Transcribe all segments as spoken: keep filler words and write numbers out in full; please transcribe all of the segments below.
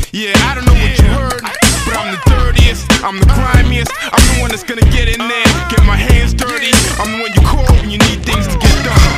Yeah, I don't know what you heard, but I'm the dirtiest, I'm the grimiest, I'm the one that's gonna get in there, get my hands dirty. I'm the one you call when you need things to get done.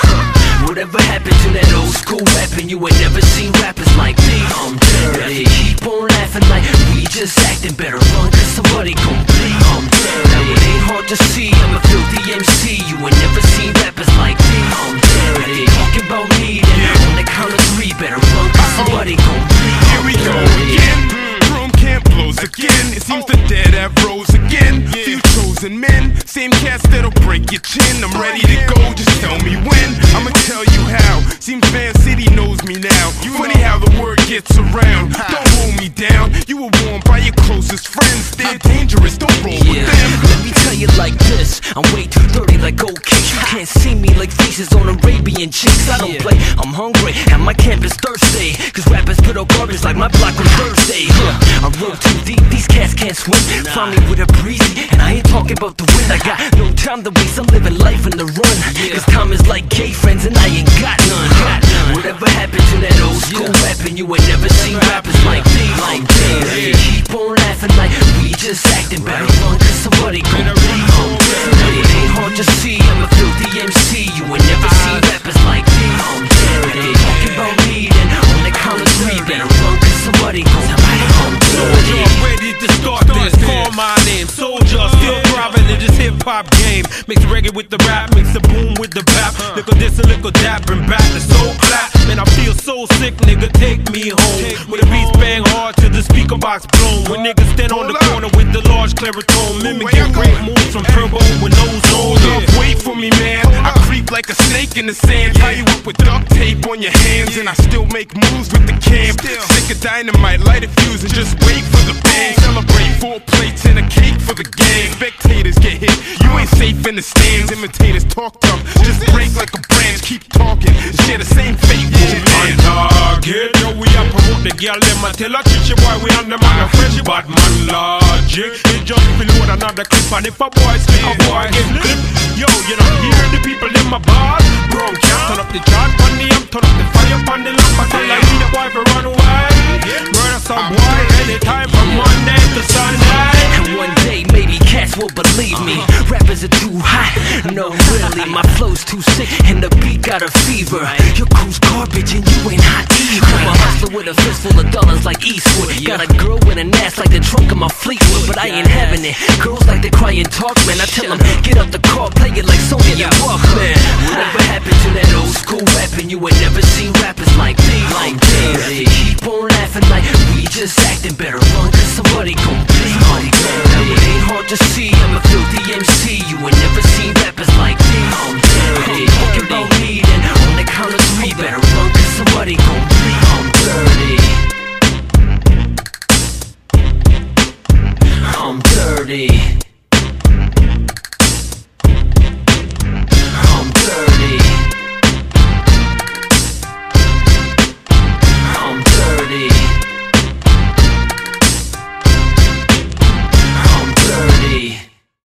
Whatever happened to that old school rapping? You ain't never seen rappers like me. I'm dirty. Keep on laughing like we just acting better. Run, cause somebody gon' bleed. I'm dirty. Now it ain't hard to see, I'm a filthy M C. You ain't never seen rappers like me. I'm dirty. Talking about me, then on the count of three, better run, cause somebody gon' bleed. Here we go again. Broom camp blows again. It seems the dead have rose again. Few chosen men, same cats that'll break your chin. I'm ready to go, just tell me when. I'ma tell you how. Seems Van City knows me now. Funny how the word gets around. Don't hold me down. You were warned by your closest friends. They're dangerous, don't roll Yeah, with them. let me tell you like this, I'm way too dirty like old kicks. You can't see me like faces on Arabian chicks. I don't play, I'm hungry, and my camp is thirsty. Cause rappers put out garbage like my block on Thursday. Huh, I roll too deep, these cats can't swim. Find me with a breezy, and I ain't talking about the wind. I got no time to waste, I'm living life in the run. Cause time is like gay friends, and I ain't got none. Whatever happened to that old school rapping? You ain't never seen rappers like me. Like me. Keep on laughing like we just acting better. Run, cause somebody gon' bleed. I'm dirty. It ain't hard to see, I'm a filthy M C. You ain't never seen rappers like me. I'm dirty. Talking about me, then on the count of three, better run, cause somebody gon' bleed. I'm dirty. Ready to start this, call my name. Soldier, still thriving in this hip hop game. Mix reggae with the rap, mix the boom with the bap. Little this and little that, bring back the soul clap. Man, I feel so sick, nigga, take me home. When the beats bang hard to the speaker box blown. When niggas stand on the corner with the large claritone, mimicking great moves from Turbo with no zone. Wait for me, man. I creep like a snake in the sand. Tie you up with duct tape on your hands, and I still make moves with the cam. Stick a dynamite, light a fuse, and just wait for the bang. Celebrate four plates and a cake for the gang. Spectators get hit, you ain't safe in the stands. Imitators talk tough, just break like a branch. Keep talking, share the same fate. On target, yo, we a promote the girl, them a tell a chichi boy we on the man a French bad man logic. It just feel load another clip, and if a boy slip, a boy get clip. Yo, you know, hear the people in my bar. Brown can't turn up the chart on the amp, turn up the fire on the lamp. I tell I need a boy for run away. Murder some boy anytime from Monday to Sunday. And one day maybe cats will believe me. Rappers are too hot, no really. My flow's too sick and the beat got a fever. Your crew's garbage and you ain't hot either. I'm a hustler with a fistful of dollars like Eastwood. Got a girl with an ass like the trunk of my Fleetwood, but I ain't having it. Girls like to cry and talk, man. I tell them get up the car, play it like Sony and Walkman. Whatever happened to that old school rapping? You ain't never seen rappers like me. Like me. Keep on laughing like we just acting better. Run, cause somebody gon' bleed. Now it ain't hard to see, I'm a filthy M C. You ain't never seen rappers like me. I'm dirty. Talking about me, then on the count of three, better run, cause somebody gon' bleed. I'm dirty. I'm dirty.